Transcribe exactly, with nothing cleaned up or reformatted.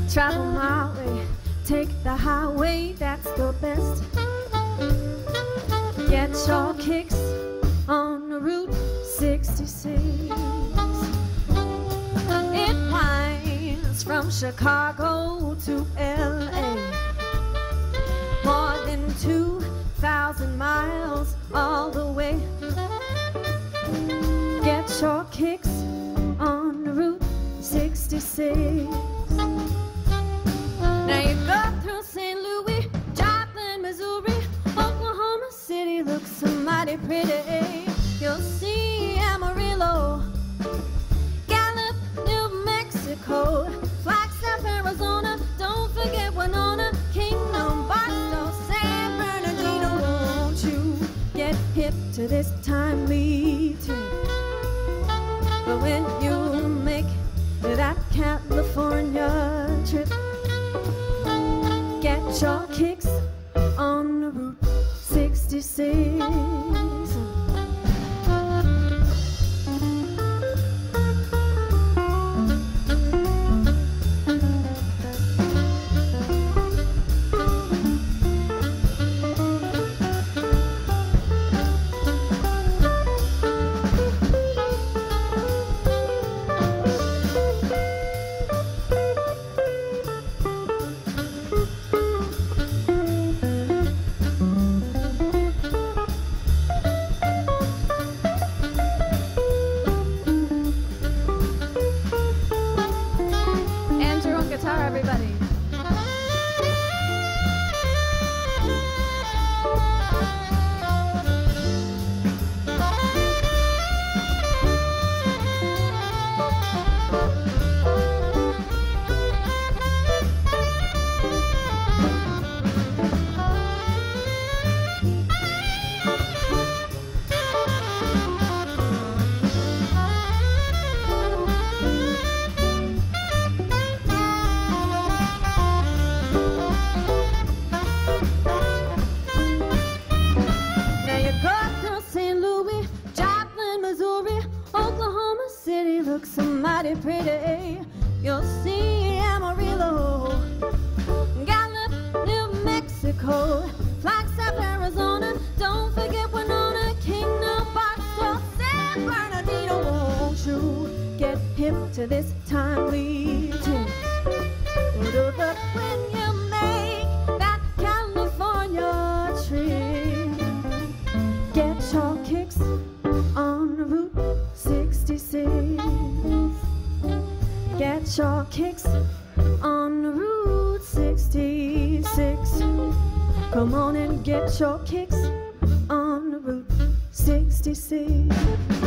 Travel my way, take the highway, that's the best. Get your kicks on Route sixty-six. It winds from Chicago to L A, more than two thousand miles all the way. Get your kicks on Route sixty-six. Now you go through Saint Louis, Joplin, Missouri, Oklahoma City looks so mighty pretty. You'll see Amarillo, Gallup, New Mexico, Flagstaff, Arizona. Don't forget Winona, Kingdom, Barstow, San Bernardino. Won't you get hip to this timely tune? But when you make that California trip, get your kicks on Route sixty-six. Guitar, everybody. Looks so mighty pretty. You'll see Amarillo, Gallup, New Mexico, Flagstaff, Arizona. Don't forget Winona, Kingdom, Barstow, San Bernardino. Won't you get hip to this timely tune? But when you make that California trip, get your kicks on Route sixty-six. Get your kicks on Route sixty-six. Come on and get your kicks on Route sixty-six.